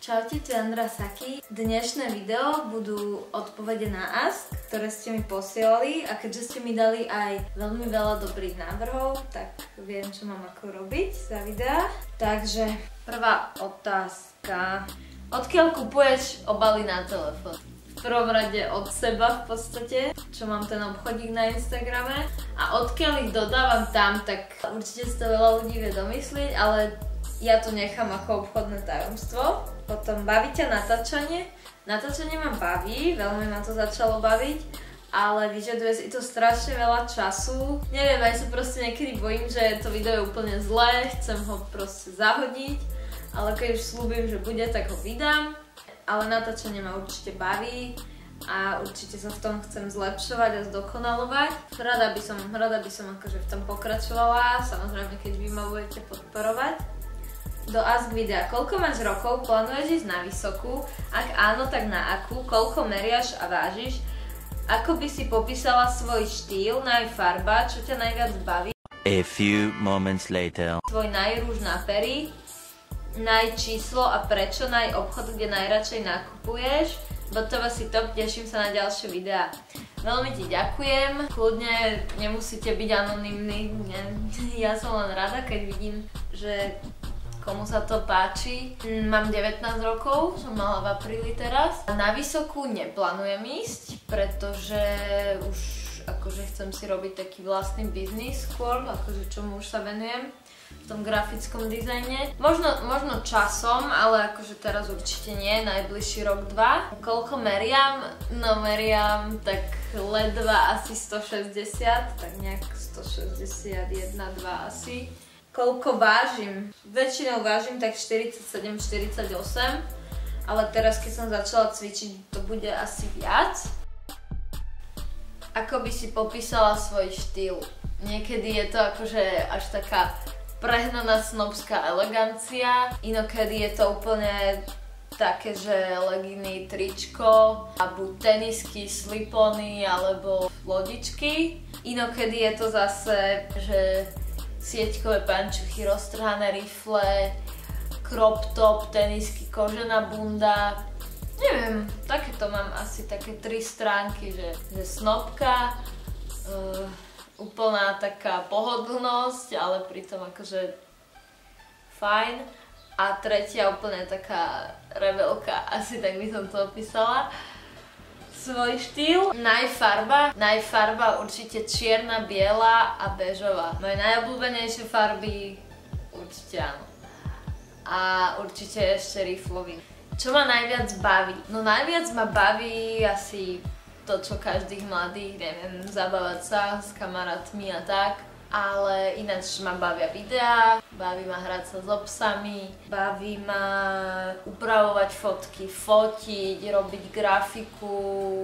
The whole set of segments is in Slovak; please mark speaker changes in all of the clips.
Speaker 1: Čaute, tu je Andra Saki. Dnešné video budú odpovede na Ask, ktoré ste mi posielali, a keďže ste mi dali aj veľmi veľa dobrých návrhov, tak viem, čo mám ako robiť za videá. Takže prvá otázka. Odkiaľ kupuješ obaly na telefón? V prvom rade od seba v podstate, čo mám ten obchodík na Instagrame, a odkiaľ ich dodávam tam, tak určite si to veľa ľudí vie domyslieť, ale ja to nechám ako obchodné tajomstvo. Potom baví ťa natáčanie? Natáčanie ma baví, veľmi ma to začalo baviť, ale vyžaduje si to strašne veľa času. Neviem, aj sa proste niekedy bojím, že to video je úplne zlé, chcem ho proste zahodiť, ale keď už slúbim, že bude, tak ho vydám. Ale natáčanie ma určite baví a určite sa v tom chcem zlepšovať a zdokonalovať. Rada by som akože v tom pokračovala, samozrejme keď vy ma budete podporovať. Do Ask videa. Koľko máš rokov? Plánuješ ísť na vysokú? Ak áno, tak na akú? Koľko meriaš a vážiš? Ako by si popísala svoj štýl? Najfarba? Čo ťa najviac baví?
Speaker 2: A few moments later.
Speaker 1: Tvoj najrúž na pery? Najčíslo a prečo? Najobchod, kde najradšej nakupuješ? Botova si top, teším sa na ďalšie videá. Veľmi ti ďakujem. Kľudne nemusíte byť anonymní. Ja som len rada, keď vidím, že komu sa to páči. Mám 19 rokov, som mala v apríli teraz. Na vysokú neplánujem ísť, pretože už akože chcem si robiť taký vlastný biznis skôr, akože čomu už sa venujem v tom grafickom dizajne. Možno časom, ale akože teraz určite nie, najbližší rok, dva. Koľko meriam? No meriam tak ledva asi 160, tak nejak 161, 2 asi. Koľko vážim? Väčšinou vážim tak 47-48, ale teraz keď som začala cvičiť, to bude asi viac. Ako by si popísala svoj štýl? Niekedy je to akože až taká prehnaná snobská elegancia, inokedy je to úplne také, že legíny, tričko a buď tenisky, slipony alebo lodičky. Inokedy je to zase, že sieťkové pančuchy, roztrhané rifle, crop top, tenisky, kožená bunda. Neviem, takéto mám asi také 3 stránky, že snobka, úplná taká pohodlnosť, ale pritom akože fajn. A tretia úplne taká rebelka, asi tak by som to opísala. Svoj štýl. Najfarba určite čierna, biela a bežová. Moje najobľúbenejšie farby určite áno. A určite ešte riflový. Čo ma najviac baví? No najviac ma baví asi to, čo každých mladých, neviem, zabávať sa s kamarátmi a tak. Ale ináč ma bavia videá, baví ma hrať sa so psami, baví ma upravovať fotky, fotiť, robiť grafiku.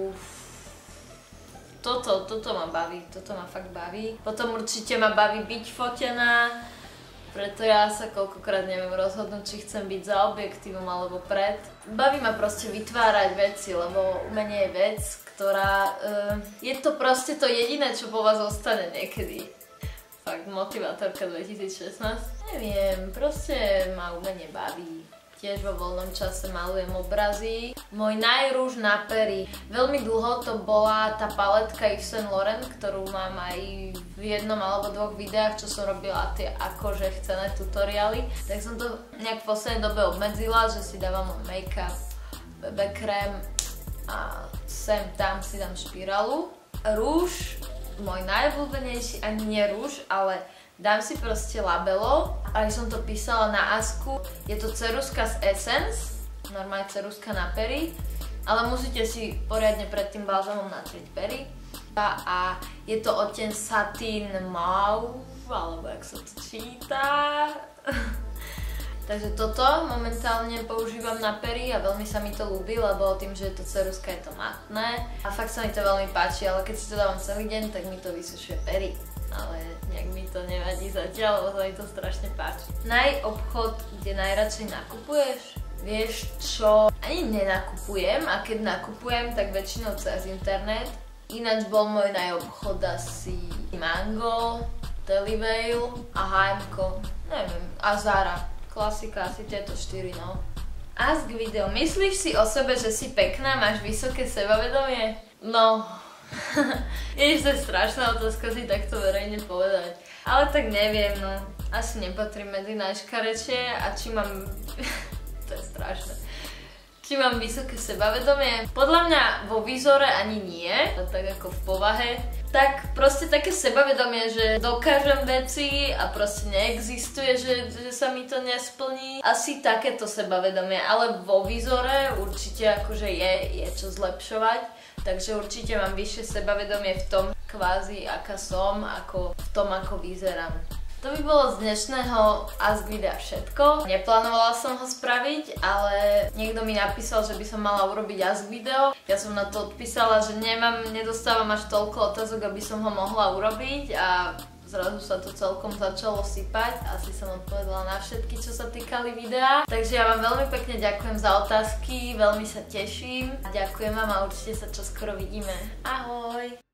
Speaker 1: Toto ma baví, toto ma fakt baví. Potom určite ma baví byť fotená, preto ja sa koľkokrát neviem rozhodnúť, či chcem byť za objektívom alebo pred. Baví ma proste vytvárať veci, lebo umenie je vec, ktorá... je to proste to jediné, čo po vás ostane niekedy. Fakt, motivátorka 2016. Neviem, proste ma umenie baví. Tiež vo voľnom čase malujem obrazy. Môj najrúž na pery. Veľmi dlho to bola tá paletka Yves Saint Laurent, ktorú mám aj v jednom alebo 2 videách, čo som robila tie akože chcené tutoriály. Tak som to nejak v poslednej dobe obmedzila, že si dávam make-up, BB krém a sem tam si dám špirálu. Rúž. Môj najobľúbenejší, ani nie rúž, ale dám si proste labelo. Aj som to písala na Asku. Je to ceruska z Essence, normálne ceruska na pery, ale musíte si poriadne pred tým balzamom natrieť pery. A je to odteň Satin Mauve, alebo jak sa to číta. Takže toto momentálne používam na pery a veľmi sa mi to ľúbi, lebo tým, že je to ceruska, je to matné. A fakt sa mi to veľmi páči, ale keď si to dávam celý deň, tak mi to vysušuje pery. Ale nejak mi to nevadí zatiaľ, lebo sa mi to strašne páči. Najobchod, kde najradšej nakupuješ? Vieš čo? Ani nenakupujem, a keď nakupujem, tak väčšinou cez internet. Ináč bol môj najobchod asi Mango, Deliveil a H&M, neviem, a Zara. Klasika, asi tieto 4, no. Ask video. Myslíš si o sebe, že si pekná, máš vysoké sebavedomie? No, to je strašná otázka si takto verejne povedať. Ale tak neviem, no. Asi nepatrím medzi najškarečie a či mám... to je strašné. Či mám vysoké sebavedomie? Podľa mňa vo výzore ani nie, tak ako v povahe. Tak proste také sebavedomie, že dokážem veci a proste neexistuje, že sa mi to nesplní. Asi takéto sebavedomie, ale vo výzore určite akože je čo zlepšovať. Takže určite mám vyššie sebavedomie v tom kvázi, aká som, ako v tom, ako vyzerám. To by bolo z dnešného Ask videa všetko. Neplánovala som ho spraviť, ale niekto mi napísal, že by som mala urobiť Ask video. Ja som na to odpísala, že nedostávam až toľko otázok, aby som ho mohla urobiť a zrazu sa to celkom začalo sypať. Asi som odpovedala na všetky, čo sa týkali videa. Takže ja vám veľmi pekne ďakujem za otázky, veľmi sa teším. Ďakujem vám a určite sa čoskoro vidíme. Ahoj!